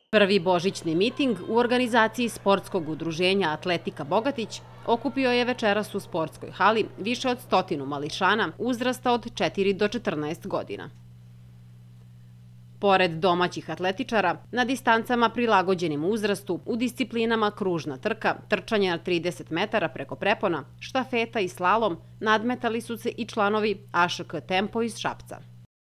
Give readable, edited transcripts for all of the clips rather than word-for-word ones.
Prvi božićni miting u organizaciji sportskog udruženja Atletika Bogatić okupio je večeras u sportskoj hali više od 100 mališana uzrasta od 4 do 14 godina. Pored domaćih atletičara, na distancama prilagođenim uzrastu u disciplinama kružna trka, trčanje na 30 metara preko prepona, štafeta i slalom nadmetali su se i članovi AŠK Tempo iz Šapca.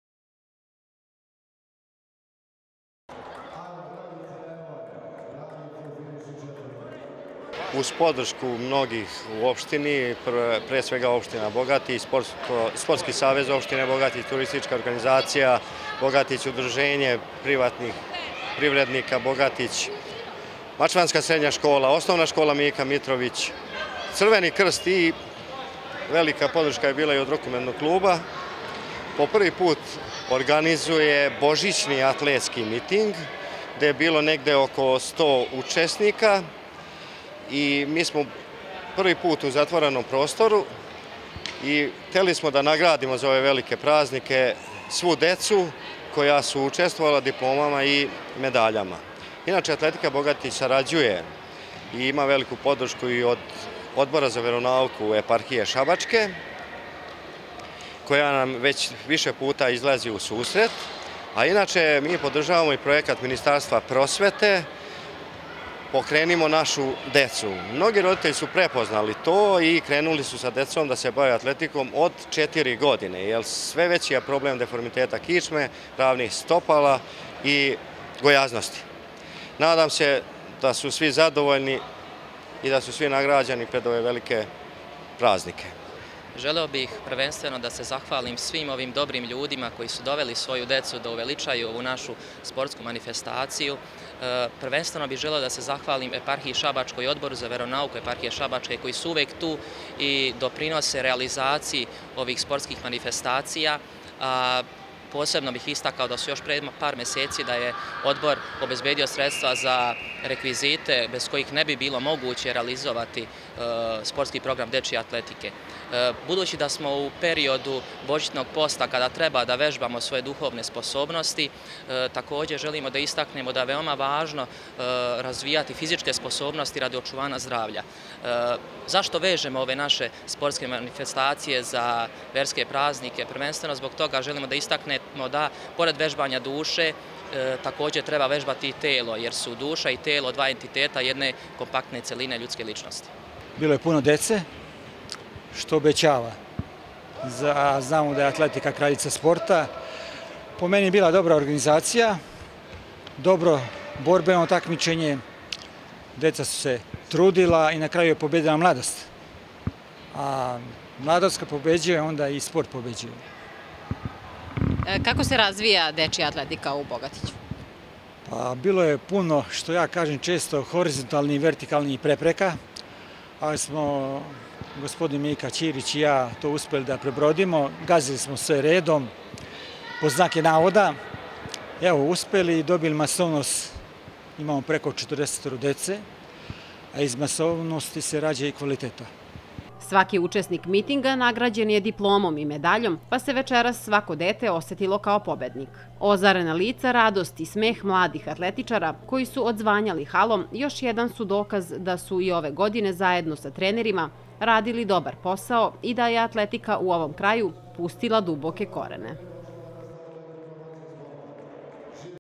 Uz podršku mnogih u opštini, pre svega opština Bogatić, Sportski savez opštine Bogatić, turistička organizacija Bogatić, udruženje privatnih privrednika Bogatić, Mačvanska srednja škola, osnovna škola Mika Mitrović, Crveni krst i velika podrška je bila i od rukometnog kluba. Po prvi put organizuje božićni atletski miting, gde je bilo negde oko 100 učesnika. I mi smo prvi put u zatvorenom prostoru i hteli smo da nagradimo za ove velike praznike svu decu koja su učestvovala diplomama i medaljama. Inače, Atletika Bogatić sarađuje i ima veliku podršku i od Odbora za veronauku eparhije Šabačke, koja nam već više puta izlazi u susret, a inače mi podržavamo i projekat Ministarstva prosvete Pokrenimo našu decu. Mnogi roditelji su prepoznali to i krenuli su sa decom da se bave atletikom od 4 godine, jer sve veći je problem deformiteta kičme, ravnih stopala i gojaznosti. Nadam se da su svi zadovoljni i da su svi nagrađeni pred ove velike praznike. Želeo bih prvenstveno da se zahvalim svim ovim dobrim ljudima koji su doveli svoju decu da uveličaju ovu našu sportsku manifestaciju. Prvenstveno bih želeo da se zahvalim eparhiji Šabačkoj i Odboru za veronauku eparhije Šabačke koji su uvek tu i doprinose realizaciji ovih sportskih manifestacija. Posebno bih istakao da su još pre par meseci da je odbor obezbedio sredstva za rekvizite bez kojih ne bi bilo moguće realizovati sportski program dečije atletike. Budući da smo u periodu božićnog posta kada treba da vežbamo svoje duhovne sposobnosti, također želimo da istaknemo da je veoma važno razvijati fizičke sposobnosti radi očuvanja zdravlja. Zašto vežemo ove naše sportske manifestacije za verske praznike? Prvenstveno zbog toga želimo da istaknemo da, pored vežbanja duše, također treba vežbati i telo, jer su duša i telo dva entiteta jedne kompaktne celine ljudske ličnosti. Bilo je puno dece, što obećava. Znamo da je atletika kraljica sporta. Po meni je bila dobra organizacija, dobro borbeno takmičenje, deca su se trudila i na kraju je pobedila mladost. A mladost kad pobeđuje, onda i sport pobeđuje. Kako se razvija dečija atletika u Bogatiću? Pa bilo je puno, što ja kažem često, horizontalnih i vertikalnih prepreka, ali smo gospodin Mika Ćirić i ja to uspeli da prebrodimo. Gazili smo sve redom, po znake navoda. Evo, uspeli i dobili masovnost. Imamo preko 40 dece, a iz masovnosti se rađa i kvaliteta. Svaki učesnik mitinga nagrađen je diplomom i medaljom, pa se večeras svako dete osetilo kao pobednik. Ozarena lica, radost i smeh mladih atletičara koji su odzvanjali halom još jedan su dokaz da su i ove godine zajedno sa trenerima radili dobar posao i da je atletika u ovom kraju pustila duboke korene.